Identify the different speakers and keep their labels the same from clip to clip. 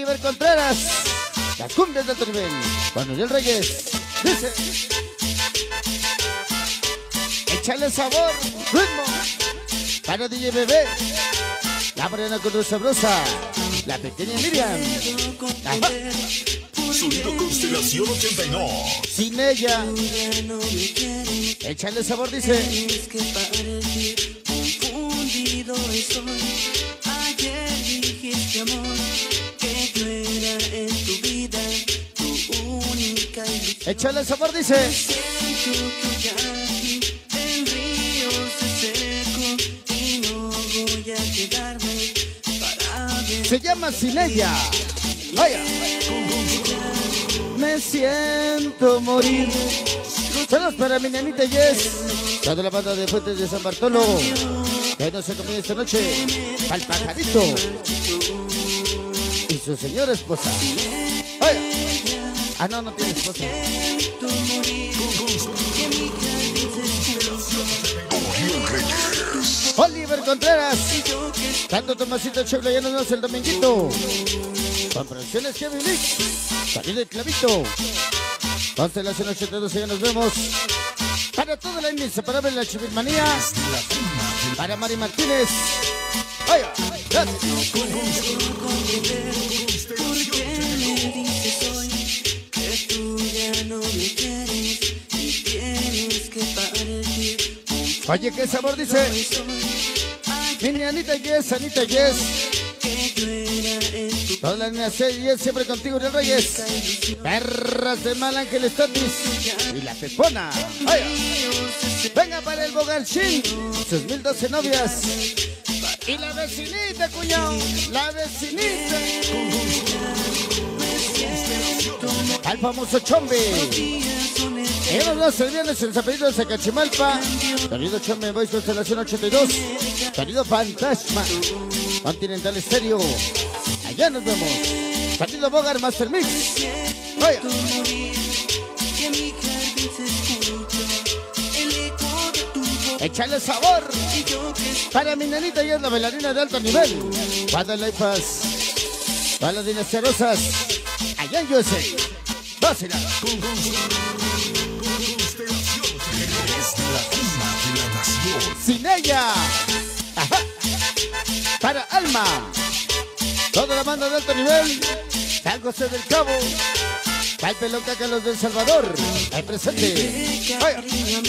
Speaker 1: Oliver Contreras, las cumbias de alto nivel, Juan Uriel Reyes, dice: échale sabor, ritmo, para DJ Bebé, la morena con luz sabrosa, la pequeña Miriam. Ajá.
Speaker 2: Sonido Constelación 89.
Speaker 1: Sin ella, échale sabor, dice.
Speaker 3: Confundido estoy. Ayer dijiste, amor, que yo era en tu vida tu única ilusión.
Speaker 1: Échale sabor, dice.
Speaker 3: Siento que ya aquí el río se secó y no voy a quedarme para ver.
Speaker 1: Se llama Sin ella. Vaya. Me siento morir. Saludos para mi nenita Jess, toda la banda de Fuentes de San Bartolo, que no se comió esta noche, al pajarito y su señora esposa. Ay. Ah, no, no tiene esposa. Oliver Contreras, tanto Tomasito Chevla, ya nos vemos el dominguito. Con producciones Kevin Mix, salido el clavito. Constelación 82, ya nos vemos. Para toda la inseparable la Chivilmanía. Para Mari Martínez. Vaya, gracias. Oye, qué sabor, dice. Mini Anita Yes, Anita Yes. Todas las niñas Yes, siempre contigo, Uriel Reyes. Perras de Mal Ángel Estatis y la Pepona. Vaya. Venga para el Bogarchin, sus 1012 novias. Y la vecinita, cuñado, la vecinita. Al famoso Chombe. Y nos vamos el viernes en San Pedro de Zacachimalpa. Sonido Chombe Boys Constelación 82. Sonido Fantasma Continental Estéreo. Allá nos vemos. Sonido Bogar Master Mix. Vaya. Échale sabor para mi nenita y es la bailarina de alto nivel. Guadalupe, para las dinastías rosas, allá en USA. Vacila. Sin ella. Ajá. Para Alma, toda la banda de alto nivel, San José del Cabo, para el pelón Cacalos del Salvador, ahí presente. Vaya.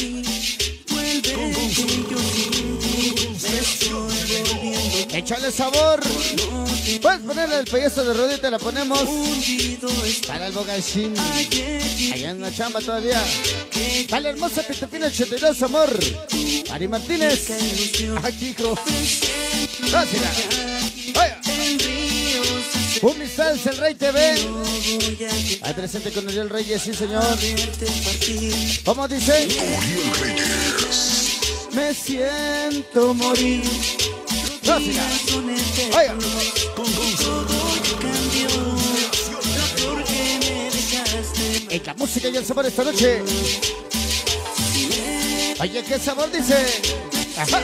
Speaker 1: Échale sabor. Puedes ponerle el pellezo de rodita, la ponemos para el Bogarchin. Allá en la chamba todavía. Para la hermosa Pitapina 82, amor. Mari Martínez. Aquí, hijo. Gracias. Vaya. Umisals, el Rey TV. Ahí presente con Uriel Reyes, sí señor. ¿Cómo dice?
Speaker 2: Uriel Reyes.
Speaker 1: Me siento morir. Gracias. Vaya. En la música y el sabor esta noche. Oye, ¿qué sabor dice? Ajá.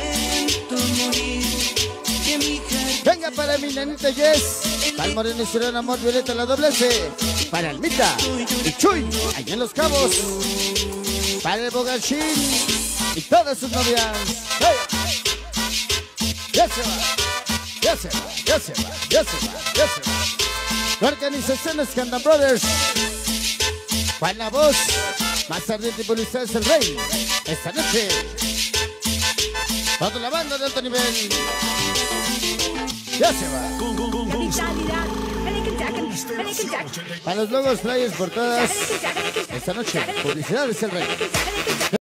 Speaker 1: Venga para mi nenita Yes, para el Moreno y Suriano Amor, Violeta la doble S, para Almita y Chuy, allá en Los Cabos, para el Bogarchin y todas sus novias. ¡Hey! Ya se va, ya se va, ya se va, ya se va, ya se va. La organización Scandal Brothers, Juan La Voz, más ardiente y publicidad es el Rey. Esta noche, toda la banda de alto nivel. Ya se va. Para los logos, flyers, portadas. Esta noche, publicidad es el Rey.